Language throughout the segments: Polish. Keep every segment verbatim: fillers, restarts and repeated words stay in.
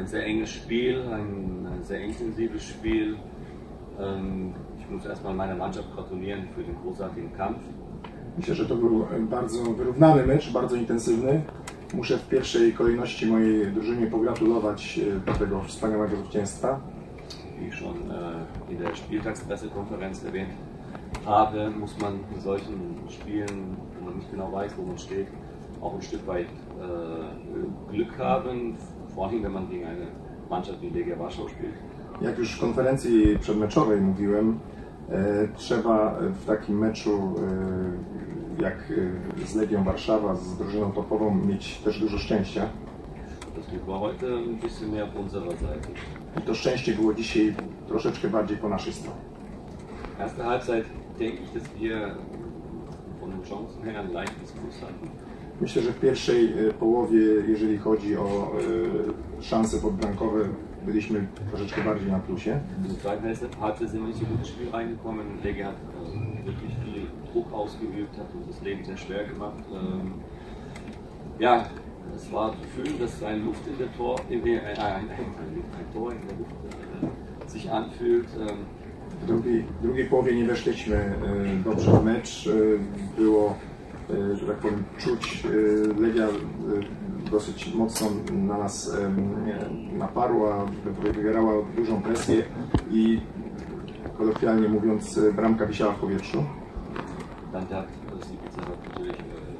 ein sehr enges Spiel, ein, ein sehr intensives Spiel. Ähm, ich muss erstmal meiner Mannschaft gratulieren für den großartigen Kampf. Myślę, że to był bardzo wyrównany mecz, bardzo intensywny. Muszę w pierwszej kolejności mojej drużynie pogratulować tego wspaniałego zwycięstwa. Wie ich schon äh, in der Spieltagspressekonferenz erwähnt habe, muss man in solchen Spielen, wo man nicht genau weiß, wo man steht, auch ein Stück weit äh, Glück haben, vor allem wenn man gegen eine Mannschaft wie Legia Warschau spielt. Jak już w konferencji przedmeczowej mówiłem, e, trzeba w takim meczu e, jak z Legią Warszawa, z drużyną topową, mieć też dużo szczęścia. Das Glück war heute ein bisschen mehr auf unserer Seite. I to szczęście było dzisiaj troszeczkę bardziej po naszej stronie. Erste Halbzeit denke ich, dass wir von den Chancen her ein leichtes Plus hatten. Myślę, że w pierwszej połowie, jeżeli chodzi o e, szanse podbramkowe, byliśmy troszeczkę bardziej na plusie. In der zweiten Halbzeit sind wir nicht so gut ins Spiel reingekommen. Legia hat äh, wirklich viel Druck ausgeübt, hat uns das Leben sehr schwer gemacht. Ähm, ja, es war zu fühlen, dass ein Luft in der Tor, äh, ein, ein, ein, ein Tor in der Luft äh, sich anfühlt. Ähm, W drugiej, w drugiej połowie nie weszliśmy e, dobrze w mecz. E, było, e, że tak powiem, czuć, e, Legia e, dosyć mocno na nas e, naparła, wywierała dużą presję i kolokwialnie mówiąc, bramka wisiała w powietrzu. Dann hat Stipica natürlich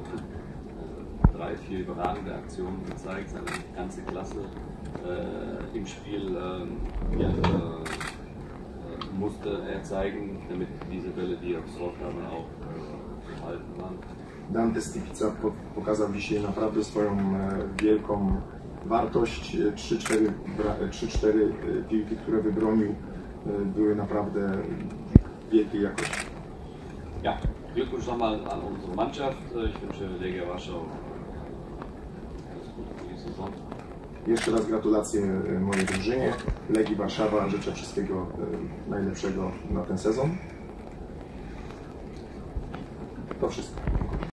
drei, vier überragende Aktionen gezeigt, seine ganze Klasse äh, im Spiel äh, ja, äh, musste er zeigen, damit diese Bälle, die er besorgt haben, auch äh, gehalten waren. Dante Stipica pokazał dzisiaj naprawdę swoją e, wielką wartość. trzy cztery piłki, które wybronił, e, były naprawdę wielkiej jakości. Ja, Glückwunsch nochmal an unsere Mannschaft. Ich wünsche Legia Warschau alles Gute für die Saison. Jeszcze raz gratulacje mojej drużynie. Legii Warszawa życzę wszystkiego najlepszego na ten sezon. To wszystko.